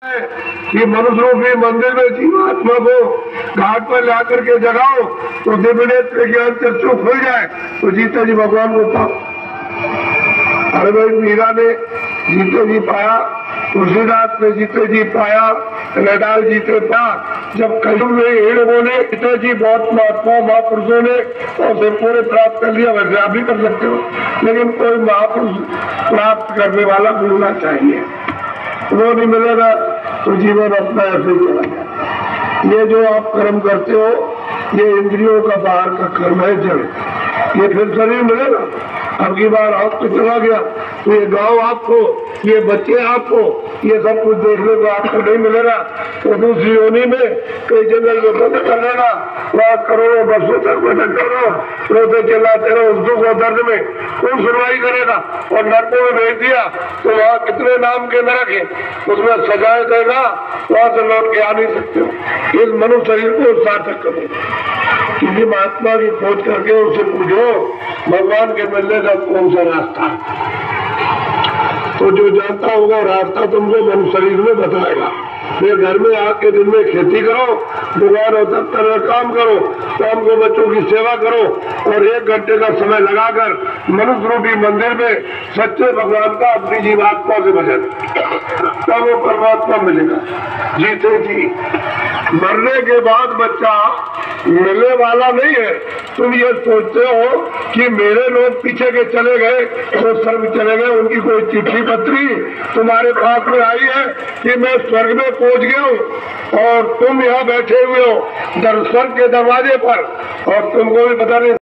कि मनुष्य रूपी मंदिर में जीवात्मा को घाट पर ला करके जगाओ तो दिव्य नेत्र ज्ञान चक्षु खुल जाए तो जीता जी भगवान को पाओ। अरे भाई मीरा ने जीते जी पाया, तुलसीदास ने जीते जी पाया, नडाल जीते पाया। जब कलयुग में इन लोगों ने जीते जी बहुत महात्मा महापुरुषों ने और सबको ने प्राप्त कर लिया, वैसे आप भी कर सकते हो, लेकिन कोई महापुरुष प्राप्त करने वाला मिलना चाहिए। वो नहीं मिलेगा तो जीवन अपना ऐसे ही चला जाए। ये जो आप कर्म करते हो ये इंद्रियों का बाहर का कर्म है जड़, ये फिर शरीर मिलेगा। अब की बार आपको चला गया तो ये गांव आपको, ये बच्चे आपको, ये सब कुछ देखने को आपको नहीं मिलेगा। तो दूसरी योनि में कई जंगल में बंद कर लेना, वहाँ करोड़ों वर्षों तक बंद करो, रोते चिल्लाते रहो उस दुख और दर्द में, कौन सुनवाई करेगा। और नरकों में भेज दिया तो वहाँ कितने नाम के नरक है, उसमें सजाए देगा, वहाँ से लौट के आ नहीं सकते हो। इस मनुष्य शरीर को सार्थक करो, किसी महात्मा की खोज करके उससे पूछो भगवान के मिलने का कौन सा रास्ता, तो जो जानता होगा रास्ता तुमको मनुष्य शरीर में बताएगा। फिर घर में आके दिन में खेती करो, दुकान और दफ्तर में काम करो, शाम को बच्चों की सेवा करो और 1 घंटे का समय लगाकर मनुष्य रूपी मंदिर में सच्चे भगवान का अपनी जीवात्मा से भजन, तब वो परमात्मा मिलेगा। जीते जी मरने के बाद बच्चा मिलने वाला नहीं है। तुम ये सोचते हो कि मेरे लोग पीछे के चले गए तो स्वर्ग चले गए, उनकी कोई चिट्ठी पत्री तुम्हारे पास में आई है कि मैं स्वर्ग में पहुंच गया हूँ और तुम यहाँ बैठे हुए हो स्वर्ग के दरवाजे पर और तुमको भी पता नहीं।